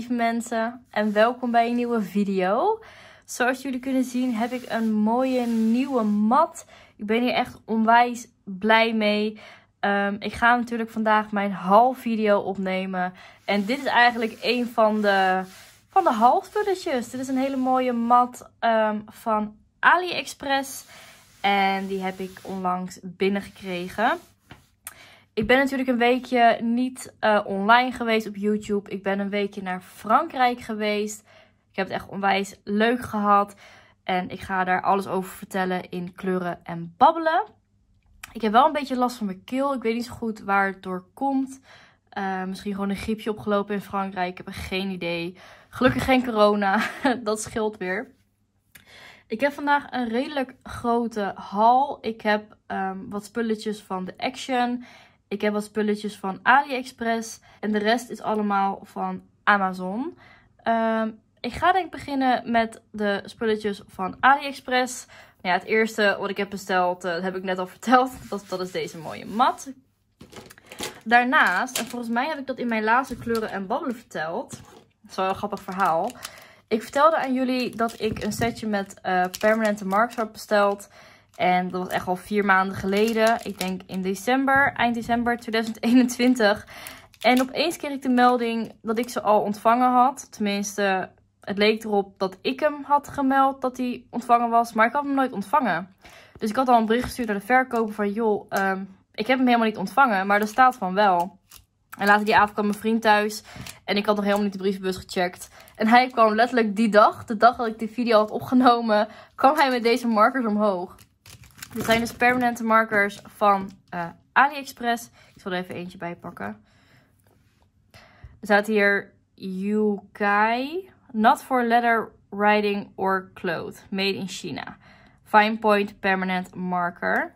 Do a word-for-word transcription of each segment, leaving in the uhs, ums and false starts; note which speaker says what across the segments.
Speaker 1: lieve mensen en welkom bij een nieuwe video. Zoals jullie kunnen zien heb ik een mooie nieuwe mat. Ik ben hier echt onwijs blij mee. Um, ik ga natuurlijk vandaag mijn haulvideo opnemen. En dit is eigenlijk een van de, van de haulspulletjes. Dit is een hele mooie mat um, van AliExpress. En die heb ik onlangs binnengekregen. Ik ben natuurlijk een weekje niet uh, online geweest op YouTube. Ik ben een weekje naar Frankrijk geweest. Ik heb het echt onwijs leuk gehad. En ik ga daar alles over vertellen in kleuren en babbelen. Ik heb wel een beetje last van mijn keel. Ik weet niet zo goed waar het door komt. Uh, misschien gewoon een griepje opgelopen in Frankrijk. Ik heb geen idee. Gelukkig geen corona. Dat scheelt weer. Ik heb vandaag een redelijk grote haul. Ik heb um, wat spulletjes van The Action. Ik heb wat spulletjes van AliExpress. En de rest is allemaal van Amazon. Um, ik ga denk ik beginnen met de spulletjes van AliExpress. Nou ja, het eerste wat ik heb besteld, uh, dat heb ik net al verteld. Dat, dat is deze mooie mat. Daarnaast, en volgens mij heb ik dat in mijn laatste kleuren en babbelen verteld. Dat is wel een grappig verhaal. Ik vertelde aan jullie dat ik een setje met uh, permanente markers had besteld. En dat was echt al vier maanden geleden. Ik denk in december, eind december tweeduizend eenentwintig. En opeens kreeg ik de melding dat ik ze al ontvangen had. Tenminste, het leek erop dat ik hem had gemeld dat hij ontvangen was. Maar ik had hem nooit ontvangen. Dus ik had al een bericht gestuurd naar de verkoper van... joh, um, ik heb hem helemaal niet ontvangen, maar er staat van wel. En later die avond kwam mijn vriend thuis. En ik had nog helemaal niet de brievenbus gecheckt. En hij kwam letterlijk die dag, de dag dat ik die video had opgenomen, kwam hij met deze markers omhoog. Dit zijn dus permanente markers van uh, AliExpress. Ik zal er even eentje bij pakken. Er staat hier Yukai. Not for leather, writing or cloth. Made in China. Fine point permanent marker.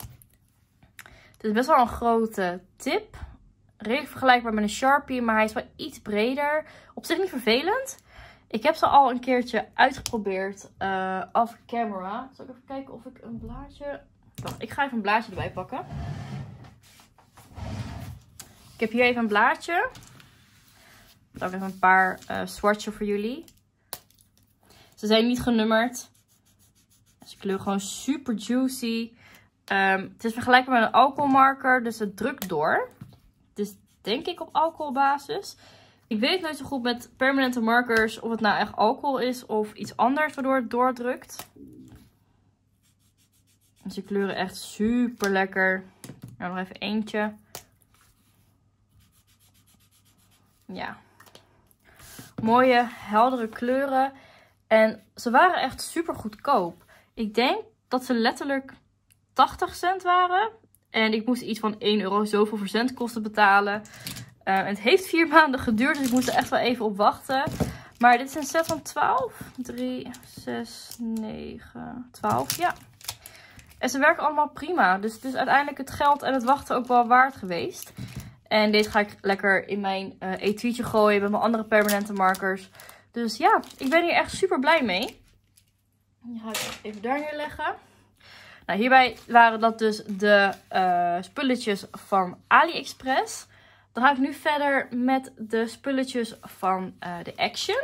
Speaker 1: Het is best wel een grote tip. Redelijk vergelijkbaar met een Sharpie, maar hij is wel iets breder. Op zich niet vervelend. Ik heb ze al een keertje uitgeprobeerd uh, off camera. Zal ik even kijken of ik een blaadje... Wacht, ik ga even een blaadje erbij pakken. Ik heb hier even een blaadje. Ik heb even een paar uh, swatchen voor jullie. Ze zijn niet genummerd. Ze kleuren gewoon super juicy. Um, het is vergelijkbaar met een alcoholmarker, dus het drukt door. Het is denk ik op alcoholbasis. Ik weet nooit zo goed met permanente markers of het nou echt alcohol is of iets anders waardoor het doordrukt. Ze kleuren echt super lekker. Nou, nog even eentje. Ja. Mooie, heldere kleuren. En ze waren echt super goedkoop. Ik denk dat ze letterlijk tachtig cent waren. En ik moest iets van één euro zoveel verzendkosten betalen. Uh, het heeft vier maanden geduurd, dus ik moest er echt wel even op wachten. Maar dit is een set van twaalf. drie, zes, negen, twaalf. Ja. En ze werken allemaal prima. Dus het is uiteindelijk het geld en het wachten ook wel waard geweest. En deze ga ik lekker in mijn uh, etuietje gooien met mijn andere permanente markers. Dus ja, ik ben hier echt super blij mee. Die ga ik even daar neerleggen. Nou, hierbij waren dat dus de uh, spulletjes van AliExpress. Dan ga ik nu verder met de spulletjes van uh, The Action.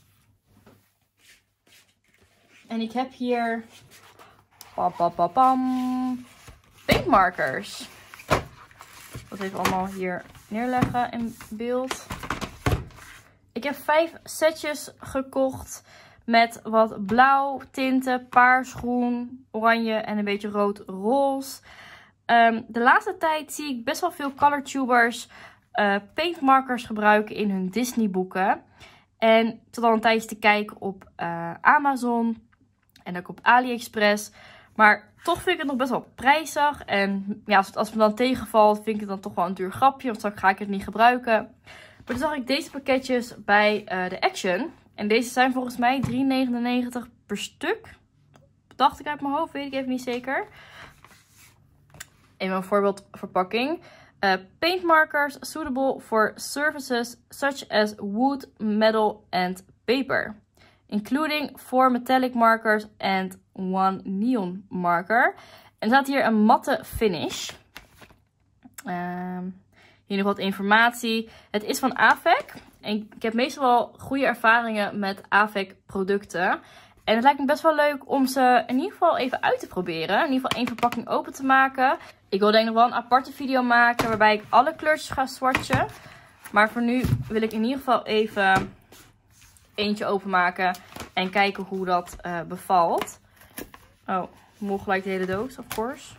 Speaker 1: En ik heb hier pam, pam, pam, pam, paintmarkers. Dat even allemaal hier neerleggen in beeld. Ik heb vijf setjes gekocht met wat blauw tinten, paars, groen, oranje en een beetje rood-roze. Um, de laatste tijd zie ik best wel veel colortubers uh, paintmarkers gebruiken in hun Disney boeken. En ik zat al een tijdje te kijken op uh, Amazon en ook op AliExpress. Maar toch vind ik het nog best wel prijzig. En ja, als het, als het me dan tegenvalt, vind ik het dan toch wel een duur grapje. Want straks ga ik het niet gebruiken. Maar toen zag ik deze pakketjes bij uh, The Action. En deze zijn volgens mij drie negenennegentig per stuk. Dacht ik uit mijn hoofd, weet ik even niet zeker. Even een voorbeeldverpakking. Uh, paint markers suitable for surfaces such as wood, metal and paper. Including four metallic markers and one neon marker. En er staat hier een matte finish. Um, hier nog wat informatie. Het is van A V E C. En ik heb meestal wel goede ervaringen met Avec producten. En het lijkt me best wel leuk om ze in ieder geval even uit te proberen. In ieder geval één verpakking open te maken. Ik wil denk ik nog wel een aparte video maken waarbij ik alle kleurtjes ga swatchen. Maar voor nu wil ik in ieder geval even eentje openmaken en kijken hoe dat uh, bevalt. Oh, moe gelijk de hele doos, of course.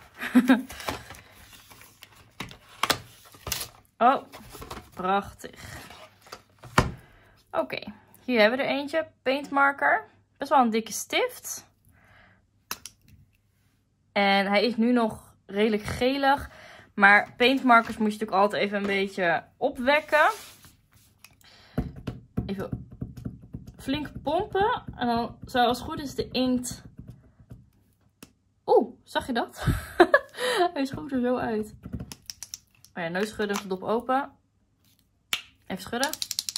Speaker 1: Oh, prachtig. Oké, okay, hier hebben we er eentje. Paintmarker. Best wel een dikke stift. En hij is nu nog redelijk gelig. Maar paintmarkers moet je natuurlijk altijd even een beetje opwekken. Even flink pompen. En dan zou als het goed is de inkt... Oeh, zag je dat? Hij schoot er zo uit. Oh ja, neus schudden, de dop open. Even schudden.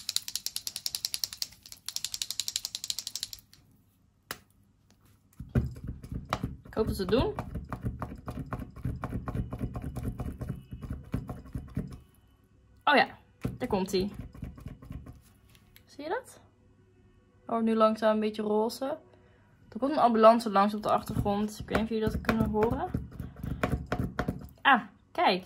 Speaker 1: Ik hoop dat ze het doen. Oh ja, daar komt hij. Zie je dat? Oh, nu langzaam een beetje roze. Er komt een ambulance langs op de achtergrond. Ik weet niet of jullie dat kunnen horen. Ah, kijk.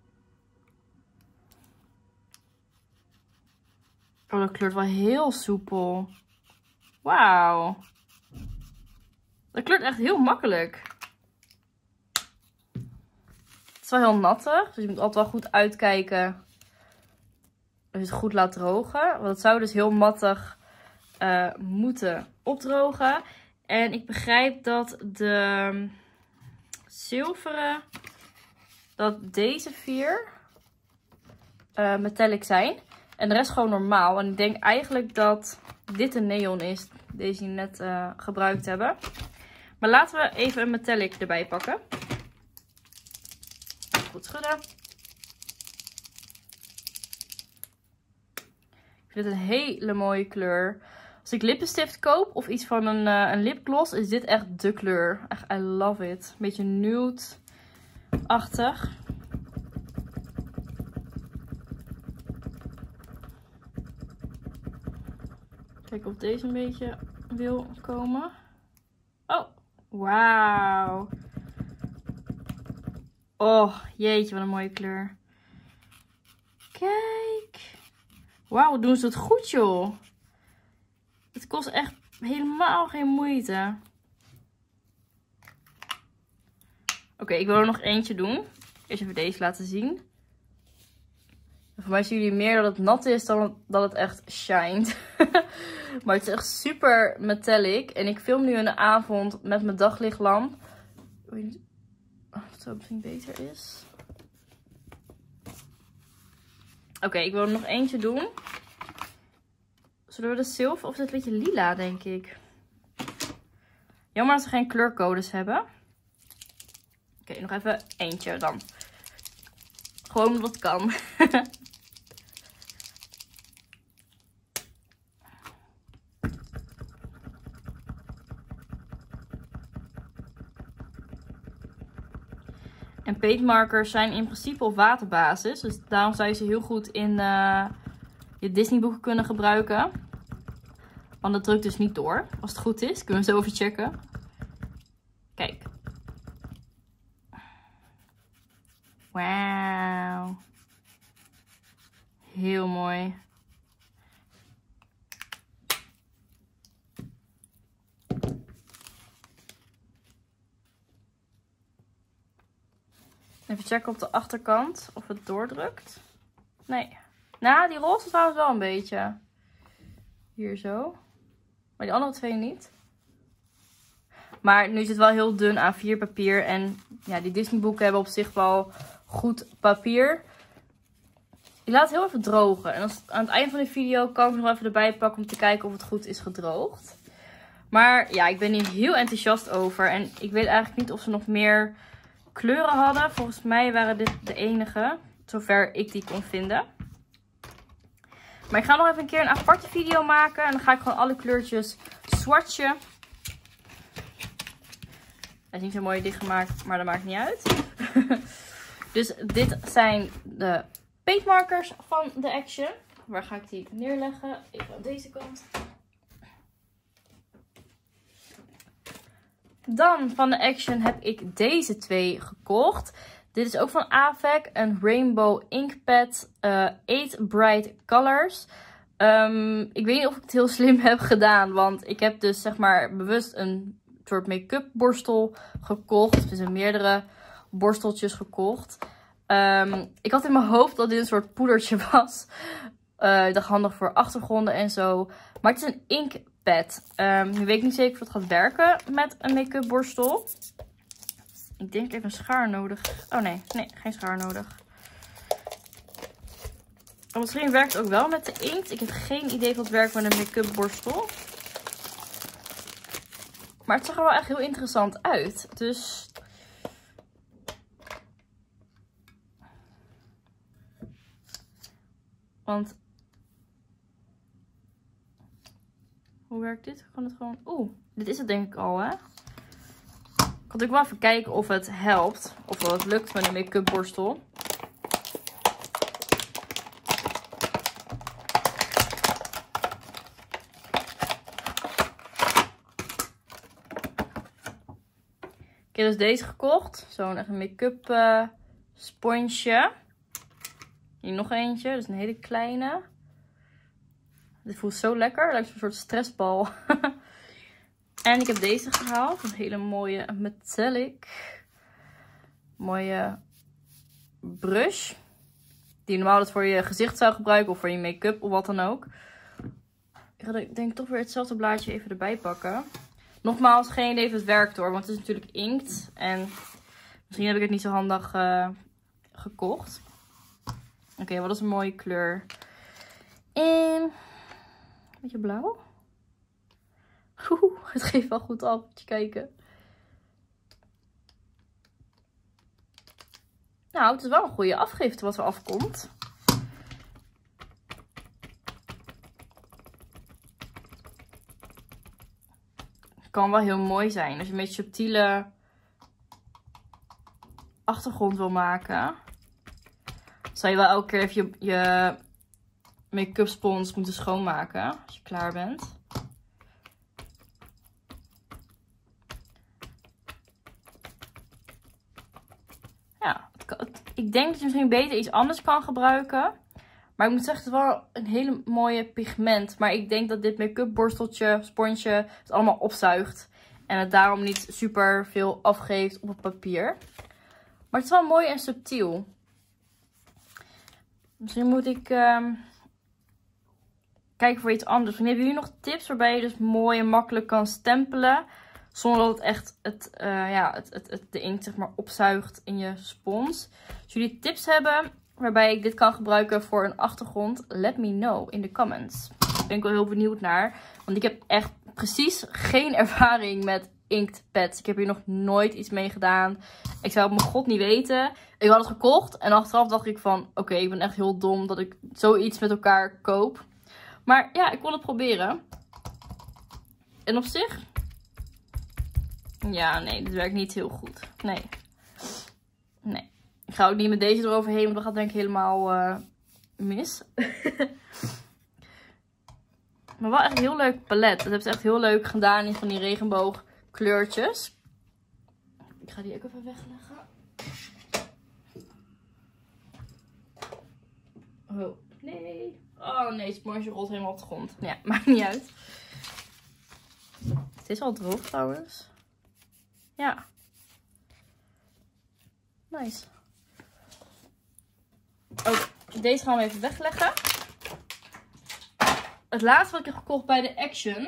Speaker 1: Oh, dat kleurt wel heel soepel. Wauw. Dat kleurt echt heel makkelijk. Het is wel heel nattig. Dus je moet altijd wel goed uitkijken. Dat je het goed laat drogen. Want het zou dus heel mattig uh, moeten opdrogen. En ik begrijp dat de zilveren, dat deze vier uh, metallic zijn. En de rest gewoon normaal. En ik denk eigenlijk dat dit een neon is. Deze die we net uh, gebruikt hebben. Maar laten we even een metallic erbij pakken. Goed schudden. Ik vind het een hele mooie kleur. Als ik lippenstift koop of iets van een, uh, een lipgloss, is dit echt de kleur. Echt, I love it. Een beetje nude-achtig. Kijken of deze een beetje wil komen. Oh, wauw. Oh, jeetje, wat een mooie kleur. Kijk. Wauw, doen ze het goed, joh. Het kost echt helemaal geen moeite. Oké, okay, ik wil er nog eentje doen. Eerst even deze laten zien. Voor mij zien jullie meer dat het nat is dan dat het echt shined. Maar het is echt super metallic. En ik film nu in de avond met mijn daglichtlamp. Ik weet niet of het zo misschien beter is. Oké, okay, ik wil er nog eentje doen. Zullen we de zilver of is het een beetje lila, denk ik. Jammer dat ze geen kleurcodes hebben. Oké, okay, nog even eentje dan. Gewoon omdat het kan. En paintmarkers zijn in principe op waterbasis. Dus daarom zou je ze heel goed in uh, je Disney boeken kunnen gebruiken. Want dat drukt dus niet door. Als het goed is. Kunnen we zo even checken. Kijk. Wauw. Heel mooi. Even checken op de achterkant of het doordrukt. Nee. Nou, die roze trouwens wel een beetje. Hier zo. Maar die andere twee niet. Maar nu is het wel heel dun A vier papier. En ja, die Disney boeken hebben op zich wel goed papier. Ik laat het heel even drogen. En als, aan het einde van de video kan ik nog even erbij pakken om te kijken of het goed is gedroogd. Maar ja, ik ben hier heel enthousiast over. En ik weet eigenlijk niet of ze nog meer kleuren hadden. Volgens mij waren dit de enige. Zover ik die kon vinden. Maar ik ga nog even een keer een aparte video maken. En dan ga ik gewoon alle kleurtjes swatchen. Hij is niet zo mooi dichtgemaakt, maar dat maakt niet uit. Dus dit zijn de paintmarkers van de Action. Waar ga ik die neerleggen? Even aan deze kant. Dan van de Action heb ik deze twee gekocht. Dit is ook van Avec. Een Rainbow Ink Pad. Uh, eight Bright Colors. Um, ik weet niet of ik het heel slim heb gedaan. Want ik heb dus zeg maar bewust een soort make-up borstel gekocht. Dus een meerdere borsteltjes gekocht. Um, ik had in mijn hoofd dat dit een soort poedertje was. Uh, ik dacht handig voor achtergronden en zo. Maar het is een inkpad. Um, nu weet ik niet zeker of het gaat werken met een make-up borstel. Ik denk even een schaar nodig. Oh nee, nee, geen schaar nodig. Oh, misschien werkt het ook wel met de inkt. Ik heb geen idee of het werkt met een make-up borstel. Maar het zag er wel echt heel interessant uit. Dus... Want... Hoe werkt dit? Kan het gewoon... Oeh, dit is het denk ik al, hè? Ik kan ook wel even kijken of het helpt. Of het lukt met een make-up borstel. Ik heb dus deze gekocht. Zo'n echt een make-up uh, sponsje. Hier nog eentje. Dus een hele kleine. Dit voelt zo lekker. Het lijkt een soort stressbal. En ik heb deze gehaald. Een hele mooie metallic. Mooie brush. Die normaal het voor je gezicht zou gebruiken. Of voor je make-up of wat dan ook. Ik ga denk ik toch weer hetzelfde blaadje even erbij pakken. Nogmaals, geen idee of het werkt hoor. Want het is natuurlijk inkt. En misschien heb ik het niet zo handig uh, gekocht. Oké, okay, wat is een mooie kleur. En... Beetje blauw. Oeh, het geeft wel goed af. Moet je kijken. Nou, het is wel een goede afgifte wat er afkomt. Kan wel heel mooi zijn. Als je een beetje subtiele achtergrond wil maken. Zou je wel elke keer even je, je make-up spons moeten schoonmaken. Als je klaar bent. Ja, het kan, het, ik denk dat je misschien beter iets anders kan gebruiken. Maar ik moet zeggen, het is wel een hele mooie pigment. Maar ik denk dat dit make-up borsteltje, sponsje, het allemaal opzuigt. En het daarom niet super veel afgeeft op het papier. Maar het is wel mooi en subtiel. Misschien moet ik um, kijken voor iets anders. Misschien hebben jullie nog tips waarbij je dus mooi en makkelijk kan stempelen. Zonder dat het echt het, uh, ja, het, het, het, de inkt zeg maar opzuigt in je spons. Als jullie tips hebben waarbij ik dit kan gebruiken voor een achtergrond, let me know in de comments. Daar ben ik wel heel benieuwd naar. Want ik heb echt precies geen ervaring met inktpads. Ik heb hier nog nooit iets mee gedaan. Ik zou het mijn god niet weten. Ik had het gekocht en achteraf dacht ik van, oké, okay, ik ben echt heel dom dat ik zoiets met elkaar koop. Maar ja, ik kon het proberen. En op zich... Ja, nee, dit werkt niet heel goed. Nee. Nee. Ik ga ook niet met deze eroverheen, want dat gaat denk ik helemaal uh, mis. Maar wel echt een heel leuk palet. Dat hebben ze echt heel leuk gedaan in van die regenboogkleurtjes. Ik ga die ook even wegleggen. Oh, nee. Oh nee, het sponsje rolt helemaal op de grond. Ja, maakt niet uit. Het is al droog trouwens. Ja. Nice. Oh, deze gaan we even wegleggen. Het laatste wat ik heb gekocht bij de Action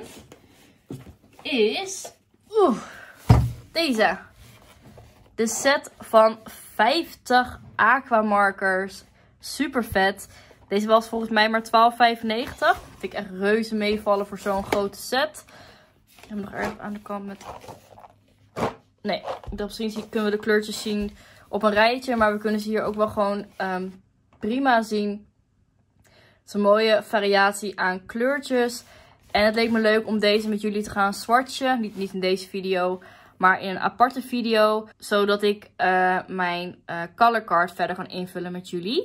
Speaker 1: is oeh, deze. De set van vijftig aquamarkers. Super vet. Deze was volgens mij maar twaalf vijfennegentig. Vind ik echt reuze meevallen voor zo'n grote set. Ik heb hem nog erg aan de kant met... Nee, ik dacht misschien kunnen we de kleurtjes zien op een rijtje. Maar we kunnen ze hier ook wel gewoon um, prima zien. Het is een mooie variatie aan kleurtjes. En het leek me leuk om deze met jullie te gaan swatchen. Niet, niet in deze video, maar in een aparte video. Zodat ik uh, mijn uh, color card verder kan invullen met jullie.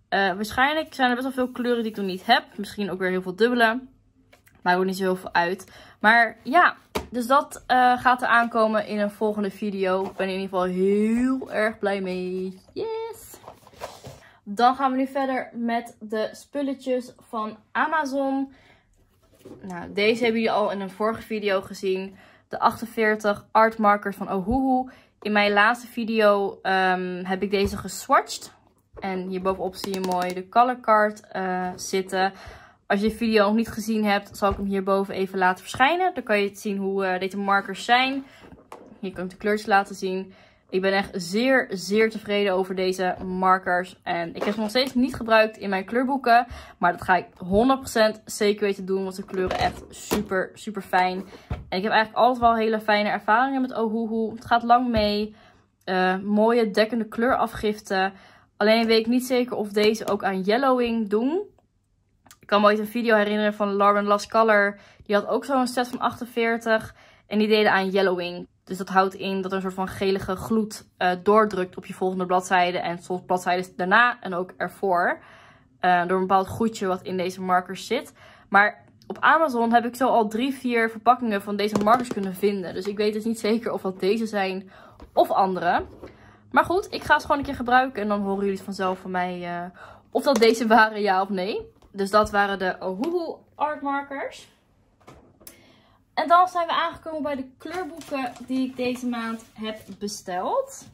Speaker 1: Uh, waarschijnlijk zijn er best wel veel kleuren die ik nog niet heb. Misschien ook weer heel veel dubbele. Maakt ook niet zo heel veel uit. Maar ja, dus dat uh, gaat er aankomen in een volgende video. Ik ben in ieder geval heel erg blij mee. Yes! Dan gaan we nu verder met de spulletjes van Amazon. Nou, deze hebben jullie al in een vorige video gezien. De achtenveertig art markers van Ohuhu. In mijn laatste video um, heb ik deze geswatcht. En hierbovenop zie je mooi de color card uh, zitten. Als je de video nog niet gezien hebt, zal ik hem hierboven even laten verschijnen. Dan kan je zien hoe uh, deze markers zijn. Hier kan ik de kleurtjes laten zien. Ik ben echt zeer, zeer tevreden over deze markers. En ik heb ze nog steeds niet gebruikt in mijn kleurboeken. Maar dat ga ik honderd procent zeker weten doen. Want de kleuren echt super, super fijn. En ik heb eigenlijk altijd wel hele fijne ervaringen met Ohuhu. Het gaat lang mee. Uh, mooie dekkende kleurafgiften. Alleen weet ik niet zeker of deze ook aan yellowing doen. Ik kan me ooit een video herinneren van Lauren Loves Color. Die had ook zo'n set van achtenveertig. En die deden aan yellowing. Dus dat houdt in dat er een soort van gelige gloed uh, doordrukt op je volgende bladzijde. En soms bladzijden daarna en ook ervoor. Uh, door een bepaald goedje wat in deze markers zit. Maar op Amazon heb ik zo al drie, vier verpakkingen van deze markers kunnen vinden. Dus ik weet dus niet zeker of dat deze zijn of andere. Maar goed, ik ga ze gewoon een keer gebruiken. En dan horen jullie vanzelf van mij uh, of dat deze waren, ja of nee. Dus dat waren de Ohuhu art markers. En dan zijn we aangekomen bij de kleurboeken die ik deze maand heb besteld.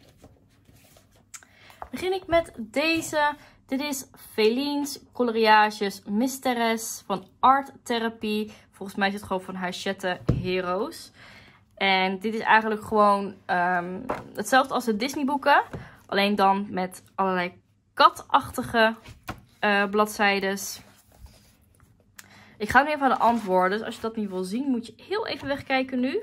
Speaker 1: Begin ik met deze. Dit is Felines Coloriages Mysteries van Art Therapy. Volgens mij is het gewoon van Hachette Heroes. En dit is eigenlijk gewoon um, hetzelfde als de Disney boeken. Alleen dan met allerlei katachtige uh, bladzijdes. Ik ga nu even aan de antwoorden. Dus als je dat niet wil zien, moet je heel even wegkijken nu.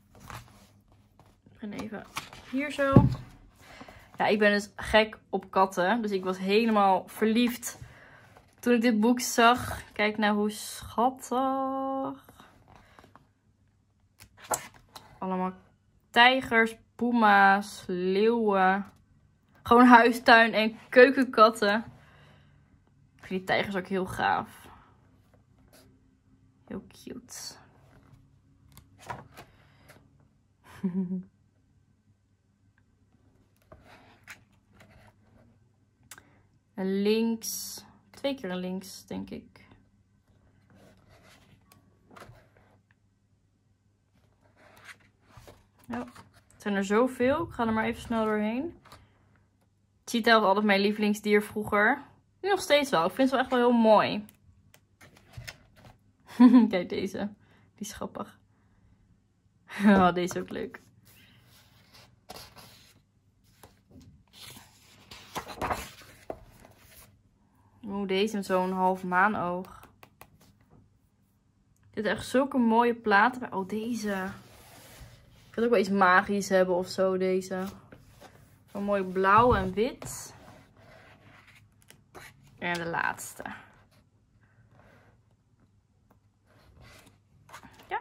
Speaker 1: En even hier zo. Ja, ik ben dus gek op katten. Dus ik was helemaal verliefd toen ik dit boek zag. Kijk nou hoe schattig. Allemaal tijgers, puma's, leeuwen. Gewoon huistuin- en keukenkatten. Ik vind die tijgers ook heel gaaf. Heel cute. En links. Twee keer een links, denk ik. Ja, het zijn er zoveel. Ik ga er maar even snel doorheen. Cheetah was altijd mijn lievelingsdier vroeger. Nu nog steeds wel. Ik vind ze wel echt wel heel mooi. Kijk deze. Die is grappig. Oh, deze is ook leuk. Oeh, deze met zo'n half maanoog. Dit is echt zulke mooie platen. Oh, deze. Ik wil ook wel iets magisch hebben of zo, deze. Zo'n mooi blauw en wit. En de laatste. Ja.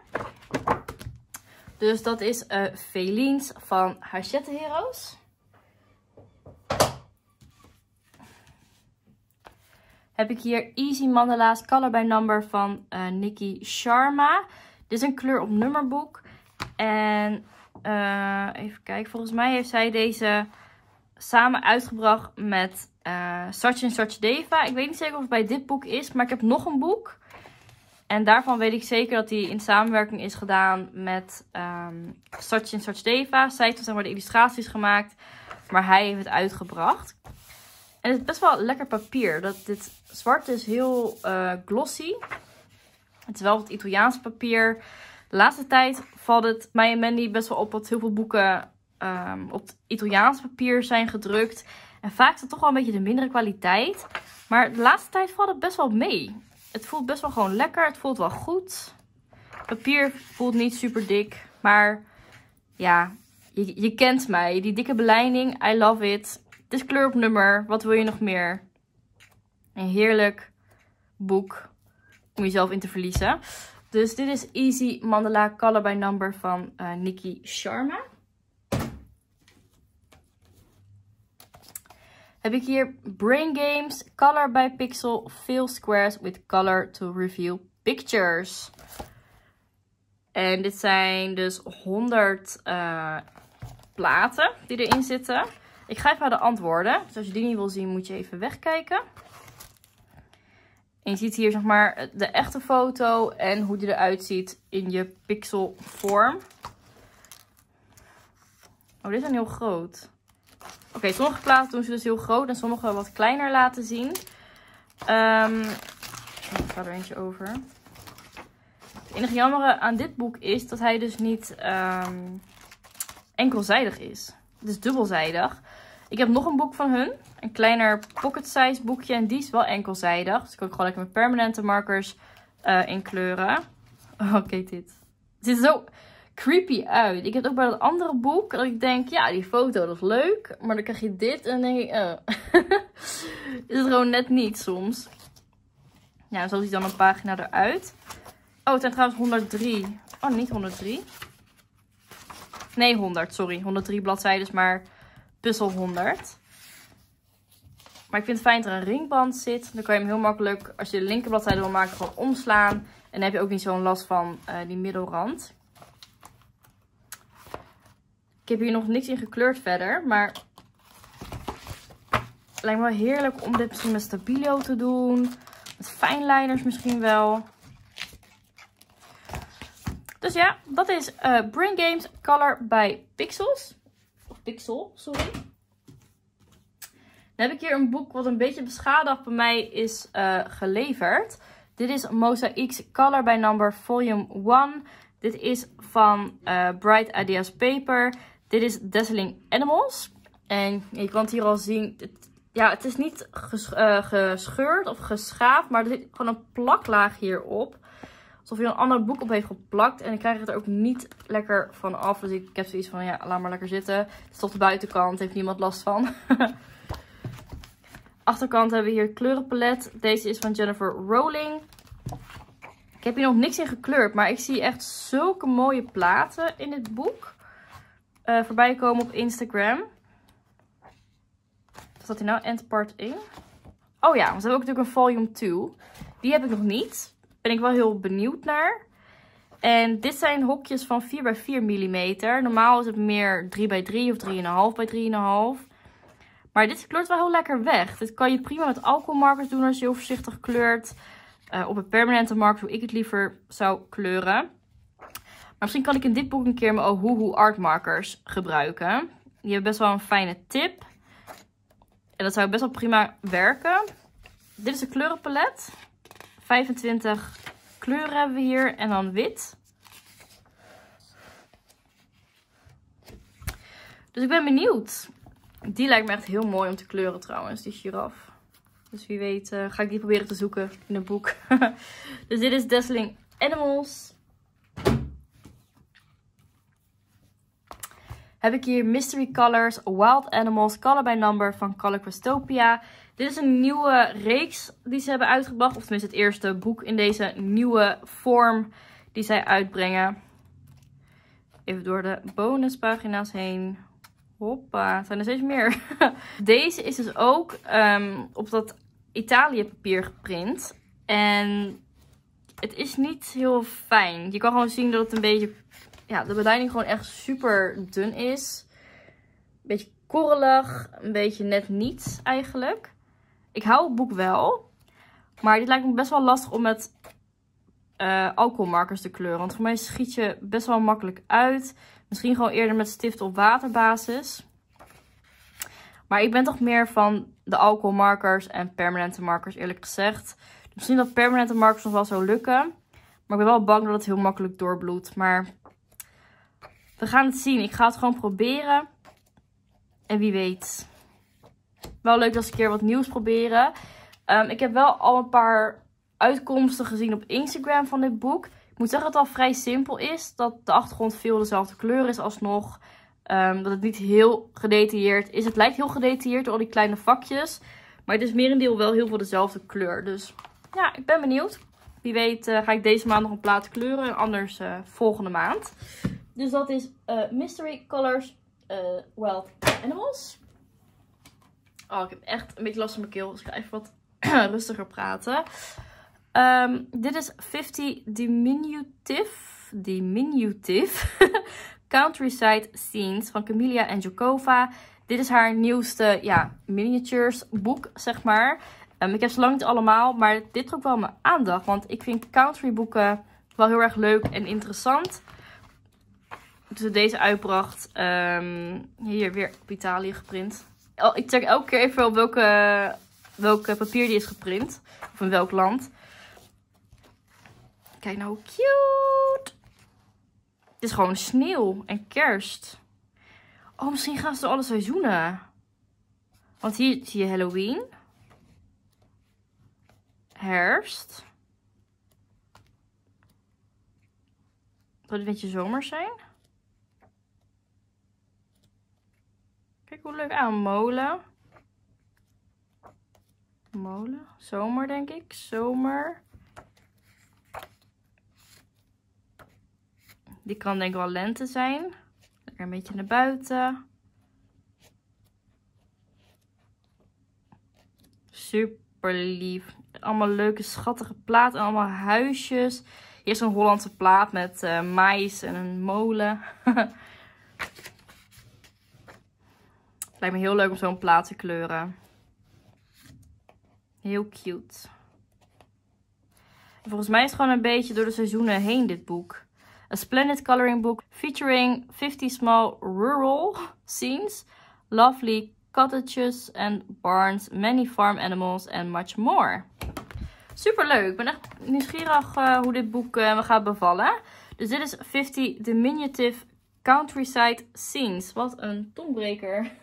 Speaker 1: Dus dat is uh, Felines van Hachette Heroes. Heb ik hier Easy Mandala's Color by Number van uh, Nikki Sharma. Dit is een kleur op nummerboek. En uh, even kijken, volgens mij heeft zij deze samen uitgebracht met uh, Sachin Sachdeva. Ik weet niet zeker of het bij dit boek is, maar ik heb nog een boek. En daarvan weet ik zeker dat die in samenwerking is gedaan met um, Sachin Sachdeva. Zij heeft zeg maar de illustraties gemaakt, maar hij heeft het uitgebracht. En het is best wel lekker papier. Dat, dit zwart is heel uh, glossy. Het is wel wat Italiaans papier. De laatste tijd valt het mij en Mandy best wel op dat heel veel boeken um, op Italiaans papier zijn gedrukt. En vaak is het toch wel een beetje de mindere kwaliteit. Maar de laatste tijd valt het best wel mee. Het voelt best wel gewoon lekker. Het voelt wel goed. Papier voelt niet super dik. Maar ja, je, je kent mij. Die dikke belijning, I love it. Het is kleur op nummer. Wat wil je nog meer? Een heerlijk boek om jezelf in te verliezen. Dus dit is Easy Mandala Color by Number van uh, Nikki Sharma. Heb ik hier Brain Games, Color by Pixel, Fill Squares with Color to Reveal Pictures. En dit zijn dus honderd uh, platen die erin zitten. Ik ga even naar de antwoorden. Dus als je die niet wil zien, moet je even wegkijken. En je ziet hier zeg maar de echte foto en hoe die eruit ziet in je pixel vorm. Oh, dit is heel groot. Oké, okay, sommige platen doen ze dus heel groot en sommige wat kleiner laten zien. Um, ik ga er eentje over. Het enige jammere aan dit boek is dat hij dus niet um, enkelzijdig is. Het is dubbelzijdig. Ik heb nog een boek van hun. Een kleiner pocket size boekje. En die is wel enkelzijdig. Dus ik kan ook gewoon lekker met permanente markers uh, inkleuren. Oh, kijk dit. Het ziet er zo creepy uit. Ik heb het ook bij dat andere boek. Dat ik denk, ja, die foto dat is leuk. Maar dan krijg je dit en dan denk ik, oh. Is het gewoon net niet soms. Ja, zo ziet dan een pagina eruit. Oh, het zijn trouwens honderddrie. Oh, niet honderddrie. Nee, honderd. Sorry. honderddrie bladzijden, maar puzzel honderd. Maar ik vind het fijn dat er een ringband zit. Dan kan je hem heel makkelijk, als je de linkerbladzijde wil maken, gewoon omslaan. En dan heb je ook niet zo'n last van uh, die middelrand. Ik heb hier nog niks in gekleurd verder. Maar het lijkt me wel heerlijk om dit misschien met Stabilo te doen. Met fineliners misschien wel. Dus ja, dat is uh, Brain Games Color by Pixels. Of Pixel, sorry. Dan heb ik hier een boek wat een beetje beschadigd bij mij is uh, geleverd. Dit is Mosaics Color by Number Volume één. Dit is van uh, Bright Ideas Paper. Dit is Dazzling Animals. En je kan het hier al zien. Het, ja, het is niet ges, uh, gescheurd of geschaafd, maar er zit gewoon een plaklaag hierop. Alsof je een ander boek op heeft geplakt. En ik krijg het er ook niet lekker van af. Dus ik heb zoiets van, ja, laat maar lekker zitten. Het is toch de buitenkant. Heeft niemand last van. Achterkant hebben we hier het kleurenpalet. Deze is van Jennifer Rowling. Ik heb hier nog niks in gekleurd. Maar ik zie echt zulke mooie platen in dit boek. Uh, voorbij komen op Instagram. Wat staat hier nou? End part één. Oh ja, want we hebben ook natuurlijk een volume twee. Die heb ik nog niet. Ben ik wel heel benieuwd naar. En dit zijn hokjes van vier bij vier millimeter. Normaal is het meer drie bij drie of drie komma vijf bij drie komma vijf. Maar dit kleurt wel heel lekker weg. Dit kan je prima met alcoholmarkers doen als je heel voorzichtig kleurt. Uh, op een permanente marker, hoe ik het liever zou kleuren. Maar misschien kan ik in dit boek een keer mijn Ohuhu art markers gebruiken. Die hebben best wel een fijne tip. En dat zou best wel prima werken. Dit is een kleurenpalet. vijfentwintig kleuren hebben we hier en dan wit. Dus ik ben benieuwd. Die lijkt me echt heel mooi om te kleuren trouwens, die giraf. Dus wie weet uh, ga ik die proberen te zoeken in een boek. Dus dit is Dazzling Animals. Heb ik hier Mystery Colors, Wild Animals, Color by Number van Color Questopia. Dit is een nieuwe reeks die ze hebben uitgebracht. Of tenminste het eerste boek in deze nieuwe vorm die zij uitbrengen. Even door de bonuspagina's heen. Hoppa, het zijn er steeds meer. Deze is dus ook um, op dat Italië papier geprint. En het is niet heel fijn. Je kan gewoon zien dat het een beetje... Ja, de beleiding gewoon echt super dun is. Een beetje korrelig. Een beetje net niet eigenlijk. Ik hou het boek wel. Maar dit lijkt me best wel lastig om met uh, alcoholmarkers te kleuren. Want voor mij schiet je best wel makkelijk uit. Misschien gewoon eerder met stift op waterbasis. Maar ik ben toch meer van de alcoholmarkers en permanente markers eerlijk gezegd. Dus misschien dat permanente markers nog wel zou lukken. Maar ik ben wel bang dat het heel makkelijk doorbloedt. Maar we gaan het zien. Ik ga het gewoon proberen. En wie weet. Wel leuk dat ze een keer wat nieuws proberen. Um, ik heb wel al een paar uitkomsten gezien op Instagram van dit boek. Ik moet zeggen dat het al vrij simpel is. Dat de achtergrond veel dezelfde kleur is alsnog. Um, dat het niet heel gedetailleerd is. Het lijkt heel gedetailleerd door al die kleine vakjes. Maar het is merendeel wel heel veel dezelfde kleur. Dus ja, ik ben benieuwd. Wie weet uh, ga ik deze maand nog een plaat kleuren. En anders uh, volgende maand. Dus dat is uh, Mystery Colors uh, Wild Animals. Oh, ik heb echt een beetje last van mijn keel. Dus ik ga even wat rustiger praten. Um, dit is fifty Diminutive, Diminutive Countryside Scenes van Camilla en Jokova. Dit is haar nieuwste ja, miniatures boek, zeg maar. Um, ik heb ze lang niet allemaal, maar dit trok wel mijn aandacht. Want ik vind country boeken wel heel erg leuk en interessant. Toen ze deze uitbracht, um, hier weer op Italië geprint. Ik check elke keer even op welke, welke papier die is geprint. Of in welk land. Kijk nou hoe cute. Het is gewoon sneeuw en kerst. Oh, misschien gaan ze door alle seizoenen. Want hier zie je Halloween. Herfst. Zou dit een beetje zomer zijn? Kijk hoe leuk aan. Molen. Molen. Zomer denk ik. Zomer. Die kan denk ik wel lente zijn. Lekker een beetje naar buiten. Super lief. Allemaal leuke schattige platen. En allemaal huisjes. Hier is een Hollandse plaat met uh, mais en een molen. Lijkt me heel leuk om zo'n plaat te kleuren. Heel cute. En volgens mij is het gewoon een beetje door de seizoenen heen dit boek. A splendid coloring book featuring fifty small rural scenes, lovely cottages and barns, many farm animals and much more. Super leuk. Ik ben echt nieuwsgierig uh, hoe dit boek uh, me gaat bevallen. Dus dit is fifty Diminutive Countryside Scenes. Wat een tongbreker.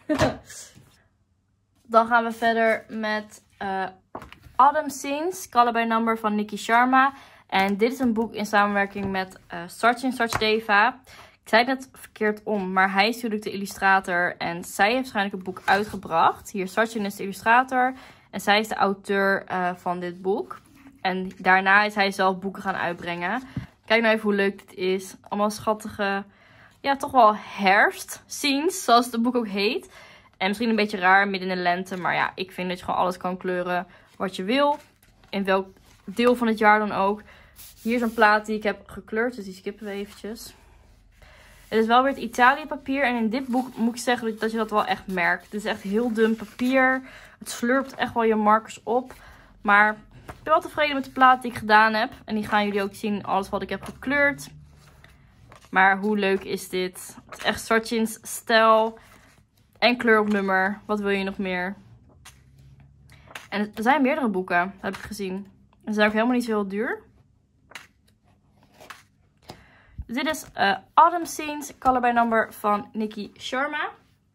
Speaker 1: Dan gaan we verder met uh, Autumn Scenes, Color by Number van Niki Sharma. En dit is een boek in samenwerking met uh, Sachin Sachdeva. Ik zei het net verkeerd om, maar hij is natuurlijk de illustrator. En zij heeft waarschijnlijk het boek uitgebracht. Hier, Sachin is de illustrator. En zij is de auteur uh, van dit boek. En daarna is hij zelf boeken gaan uitbrengen. Kijk nou even hoe leuk dit is. Allemaal schattige, ja toch wel herfst scenes, zoals het boek ook heet. En misschien een beetje raar midden in de lente. Maar ja, ik vind dat je gewoon alles kan kleuren wat je wil. In welk deel van het jaar dan ook. Hier is een plaat die ik heb gekleurd, dus die skippen we eventjes. Het is wel weer het Italië papier. En in dit boek moet ik zeggen dat je dat wel echt merkt. Het is echt heel dun papier. Het slurpt echt wel je markers op. Maar ik ben wel tevreden met de plaat die ik gedaan heb. En die gaan jullie ook zien, alles wat ik heb gekleurd. Maar hoe leuk is dit? Het is echt Sachin's stijl. En kleur op nummer. Wat wil je nog meer? En er zijn meerdere boeken, heb ik gezien. En ze zijn ook helemaal niet zo heel duur. Dit is uh, Autumn Scenes, Color by Number van Niki Sharma.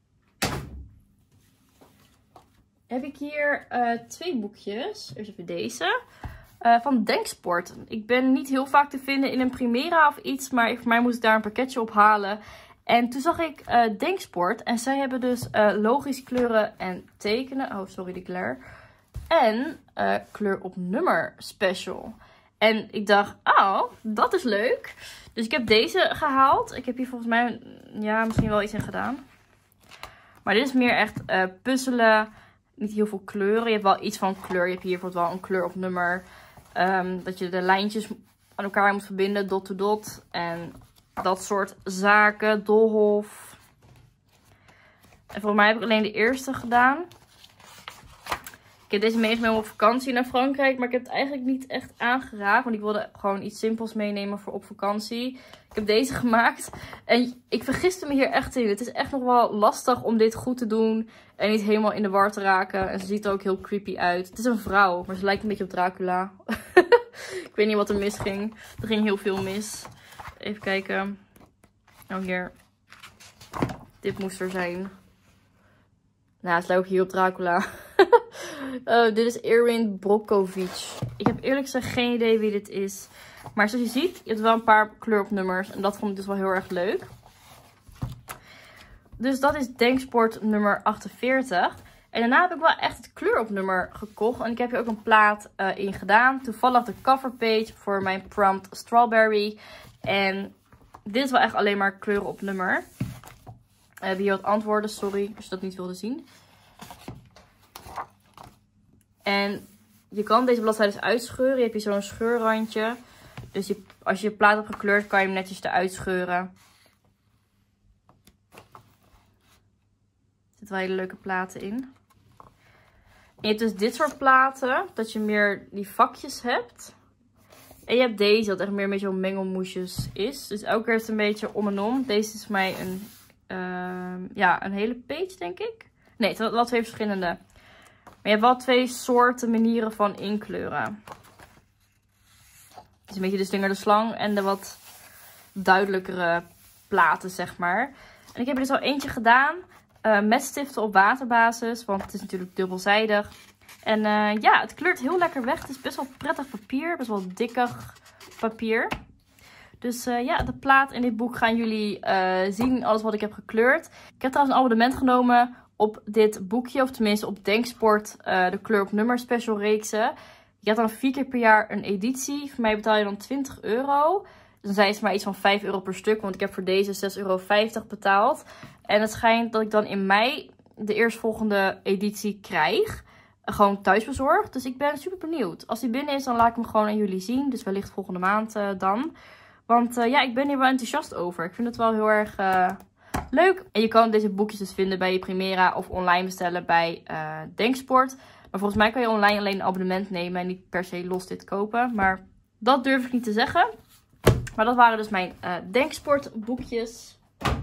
Speaker 1: Heb ik hier uh, twee boekjes. Eerst even deze. Uh, van Denksport. Ik ben niet heel vaak te vinden in een Primera of iets. Maar voor mij moest ik daar een pakketje op halen. En toen zag ik uh, Denksport. En zij hebben dus uh, logisch kleuren en tekenen. Oh, sorry, de glare. En uh, kleur op nummer special. En ik dacht, oh, dat is leuk. Dus ik heb deze gehaald. Ik heb hier volgens mij, ja, misschien wel iets in gedaan. Maar dit is meer echt uh, puzzelen. Niet heel veel kleuren. Je hebt wel iets van kleur. Je hebt hier bijvoorbeeld wel een kleur op nummer. Um, dat je de lijntjes aan elkaar moet verbinden. Dot to dot. En dat soort zaken. Doolhof. En volgens mij heb ik alleen de eerste gedaan. Ik heb deze meegenomen op vakantie naar Frankrijk. Maar ik heb het eigenlijk niet echt aangeraakt. Want ik wilde gewoon iets simpels meenemen voor op vakantie. Ik heb deze gemaakt. En ik vergiste me hier echt in. Het is echt nog wel lastig om dit goed te doen. En niet helemaal in de war te raken. En ze ziet er ook heel creepy uit. Het is een vrouw. Maar ze lijkt een beetje op Dracula. Ik weet niet wat er misging. Er ging heel veel mis. Even kijken. Oh, hier. Dit moest er zijn. Nou, het lijkt ook hier op Dracula. uh, dit is Erin Brockovich. Ik heb eerlijk gezegd geen idee wie dit is. Maar zoals je ziet, je hebt wel een paar kleuropnummers. En dat vond ik dus wel heel erg leuk. Dus dat is Denksport nummer achtenveertig. En daarna heb ik wel echt het kleuropnummer gekocht. En ik heb hier ook een plaat uh, in gedaan. Toevallig de coverpage voor mijn prompt Strawberry. En dit is wel echt alleen maar kleuropnummer. We hebben hier wat antwoorden, sorry als je dat niet wilde zien. En je kan deze bladzijden uitscheuren. Je hebt hier zo'n scheurrandje. Dus je, als je je plaat hebt gekleurd, kan je hem netjes eruit scheuren. Er zitten wel hele leuke platen in. En je hebt dus dit soort platen, dat je meer die vakjes hebt. En je hebt deze, dat echt meer met zo'n mengelmoesjes is. Dus elke keer is het een beetje om en om. Deze is voor mij een, uh, ja, een hele page, denk ik. Nee, het zijn wel twee verschillende. Maar je hebt wel twee soorten manieren van inkleuren. Dus een beetje de slinger de slang en de wat duidelijkere platen, zeg maar. En ik heb er dus al eentje gedaan uh, met stiften op waterbasis, want het is natuurlijk dubbelzijdig. En uh, ja, het kleurt heel lekker weg. Het is best wel prettig papier, best wel dikkig papier. Dus uh, ja, de plaat in dit boek gaan jullie uh, zien, alles wat ik heb gekleurd. Ik heb trouwens een abonnement genomen op dit boekje, of tenminste op Denksport, uh, de kleur op nummer special reeksen. Je hebt dan vier keer per jaar een editie. Voor mij betaal je dan twintig euro. Dus dan zijn ze maar iets van vijf euro per stuk. Want ik heb voor deze zes euro vijftig betaald. En het schijnt dat ik dan in mei de eerstvolgende editie krijg. Gewoon thuisbezorgd. Dus ik ben super benieuwd. Als die binnen is, dan laat ik hem gewoon aan jullie zien. Dus wellicht volgende maand uh, dan. Want uh, ja, ik ben hier wel enthousiast over. Ik vind het wel heel erg uh, leuk. En je kan deze boekjes dus vinden bij je Primera of online bestellen bij uh, Denksport. Maar volgens mij kan je online alleen een abonnement nemen en niet per se los dit kopen. Maar dat durf ik niet te zeggen. Maar dat waren dus mijn uh, Denksport boekjes.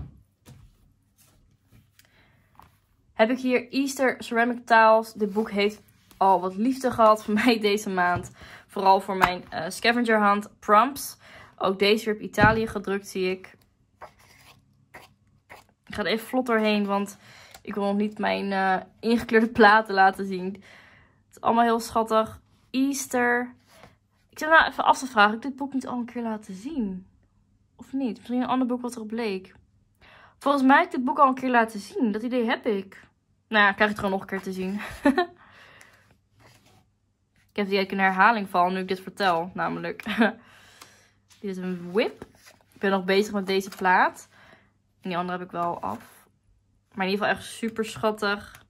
Speaker 1: Heb ik hier Easter Ceramic Tiles. Dit boek heeft al wat liefde gehad voor mij deze maand. Vooral voor mijn uh, scavenger hunt prompts. Ook deze weer op Italië gedrukt, zie ik. Ik ga er even vlot doorheen, want ik wil nog niet mijn uh, ingekleurde platen laten zien. Het is allemaal heel schattig. Easter. Ik zit nou even af te vragen. Heb ik dit boek niet al een keer laten zien? Of niet? Misschien een ander boek wat erop leek. Volgens mij heb ik dit boek al een keer laten zien. Dat idee heb ik. Nou ja, ik krijg het gewoon nog een keer te zien. Ik heb die eigenlijk een herhaling van nu ik dit vertel. Namelijk. Dit is een whip. Ik ben nog bezig met deze plaat. En die andere heb ik wel af. Maar in ieder geval echt super schattig.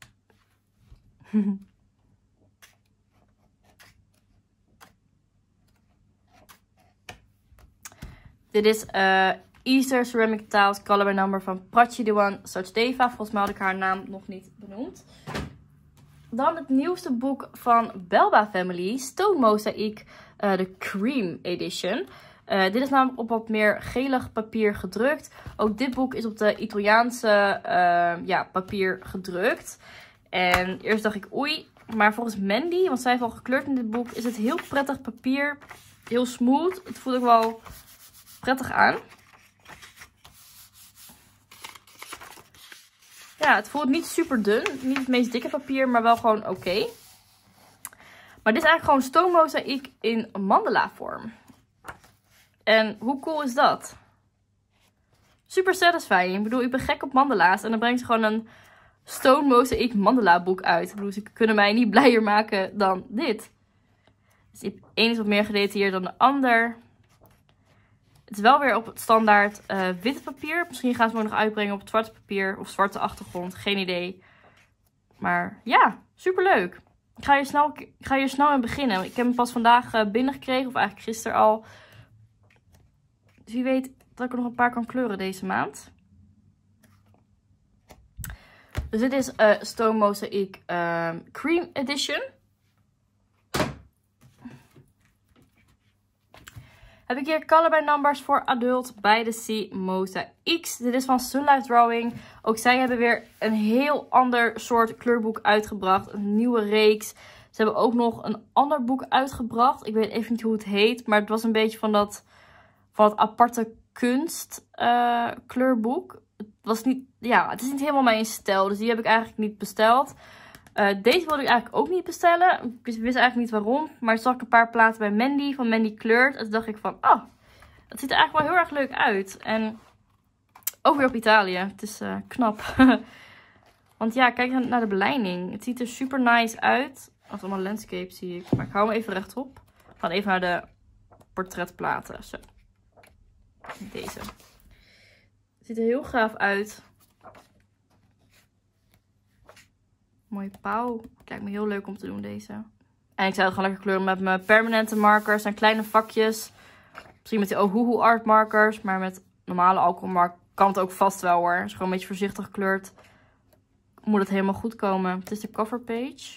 Speaker 1: Dit is uh, Easter Ceramic Tiles Color by Number van Prachee Dewan Sachdeva. Volgens mij had ik haar naam nog niet benoemd. Dan het nieuwste boek van Belba Family. Stone Mosaic, uh, de Cream Edition. Uh, dit is namelijk op wat meer gelig papier gedrukt. Ook dit boek is op de Italiaanse uh, ja, papier gedrukt. En eerst dacht ik oei. Maar volgens Mandy, want zij heeft al gekleurd in dit boek, is het heel prettig papier. Heel smooth. Het voelt ook wel prettig aan. Ja, het voelt niet super dun. Niet het meest dikke papier, maar wel gewoon oké. Okay. Maar dit is eigenlijk gewoon Stone Mosaic in mandala vorm. En hoe cool is dat? Super satisfying. Ik bedoel, ik ben gek op mandala's. En dan brengt ze gewoon een Stone Mosaic mandala boek uit. Ik bedoel, ze kunnen mij niet blijer maken dan dit. Dus de een is wat meer gedetailleerd dan de ander. Het is wel weer op het standaard uh, witte papier. Misschien gaan ze hem ook nog uitbrengen op het zwarte papier. Of zwarte achtergrond. Geen idee. Maar ja, super leuk. Ik ga hier snel, ik ga hier snel in beginnen. Ik heb hem pas vandaag uh, binnengekregen. Of eigenlijk gisteren al. Dus wie weet dat ik er nog een paar kan kleuren deze maand. Dus dit is uh, Stone Mosaic uh, Cream Edition. Heb ik hier Color by Numbers voor adult bij de C Mosaics. Dit is van Sunlight Drawing. Ook zij hebben weer een heel ander soort kleurboek uitgebracht. Een nieuwe reeks. Ze hebben ook nog een ander boek uitgebracht. Ik weet even niet hoe het heet. Maar het was een beetje van dat, van dat aparte kunst uh, kleurboek. Het was niet, ja, het is niet helemaal mijn stijl. Dus die heb ik eigenlijk niet besteld. Uh, deze wilde ik eigenlijk ook niet bestellen. Ik wist eigenlijk niet waarom. Maar toen zag ik een paar platen bij Mandy. Van Mandy Kleurt. En toen dacht ik van, oh, het ziet er eigenlijk wel heel erg leuk uit. En ook weer op Italië. Het is uh, knap. Want ja, kijk naar de belijning. Het ziet er super nice uit. Als allemaal landscape zie ik. Maar ik hou hem even rechtop. We gaan even naar de portretplaten. Zo. Deze. Het ziet er heel gaaf uit. Mooie pauw. Het lijkt me heel leuk om te doen deze. En ik zou het gewoon lekker kleuren met mijn permanente markers en kleine vakjes. Misschien met die Ohuhu art markers. Maar met normale alcoholmark kan het ook vast wel hoor. Als je gewoon een beetje voorzichtig kleurt, moet het helemaal goed komen. Het is de cover page.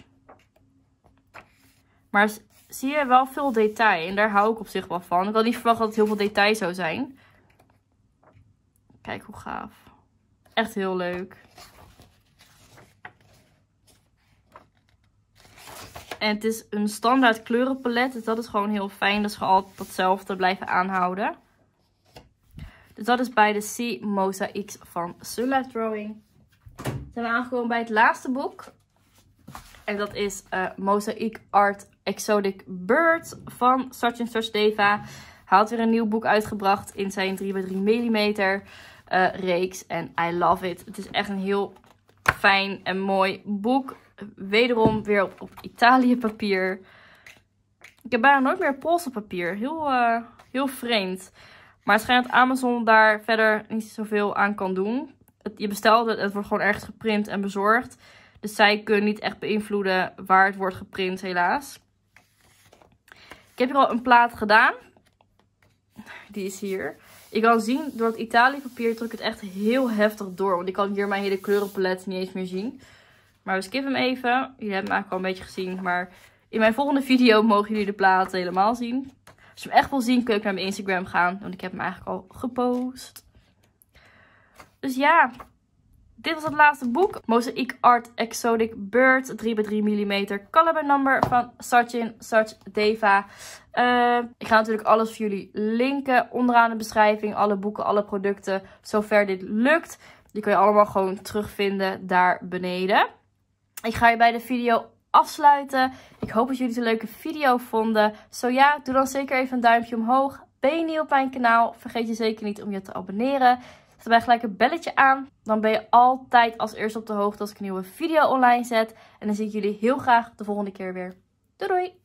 Speaker 1: Maar zie je wel veel detail. En daar hou ik op zich wel van. Ik had niet verwacht dat het heel veel detail zou zijn. Kijk hoe gaaf. Echt heel leuk. En het is een standaard kleurenpalet. Dus dat is gewoon heel fijn. Dat is gewoon altijd datzelfde blijven aanhouden. Dus dat is bij de Sea Mosaics van Sunlight Drawing. Dan zijn we aangekomen bij het laatste boek. En dat is uh, Mosaic Art Exotic Birds van Saatchi Sachdeva. Hij had weer een nieuw boek uitgebracht in zijn drie bij drie millimeter uh, reeks. En I love it. Het is echt een heel fijn en mooi boek. Wederom weer op, op Italië papier. Ik heb bijna nooit meer Poolse papier. Heel, uh, heel vreemd. Maar het schijnt dat Amazon daar verder niet zoveel aan kan doen. Het, je bestelt het, het wordt gewoon ergens geprint en bezorgd. Dus zij kunnen niet echt beïnvloeden waar het wordt geprint, helaas. Ik heb hier al een plaat gedaan. Die is hier. Ik kan zien, door het Italië papier druk ik het echt heel heftig door. Want ik kan hier mijn hele kleurenpalet niet eens meer zien. Maar we skippen hem even. Jullie hebben hem eigenlijk al een beetje gezien. Maar in mijn volgende video mogen jullie de plaat helemaal zien. Als je hem echt wil zien, kun je naar mijn Instagram gaan. Want ik heb hem eigenlijk al gepost. Dus ja, dit was het laatste boek. Mosaic Art Exotic Bird. drie bij drie millimeter color by number van Saatchi Sachdeva. Uh, ik ga natuurlijk alles voor jullie linken. Onderaan de beschrijving. Alle boeken, alle producten. Zover dit lukt. Die kun je allemaal gewoon terugvinden daar beneden. Ik ga hierbij de video afsluiten. Ik hoop dat jullie het een leuke video vonden. Zo ja, doe dan zeker even een duimpje omhoog. Ben je nieuw op mijn kanaal? Vergeet je zeker niet om je te abonneren. Zet erbij gelijk een belletje aan. Dan ben je altijd als eerste op de hoogte als ik een nieuwe video online zet. En dan zie ik jullie heel graag de volgende keer weer. Doei doei!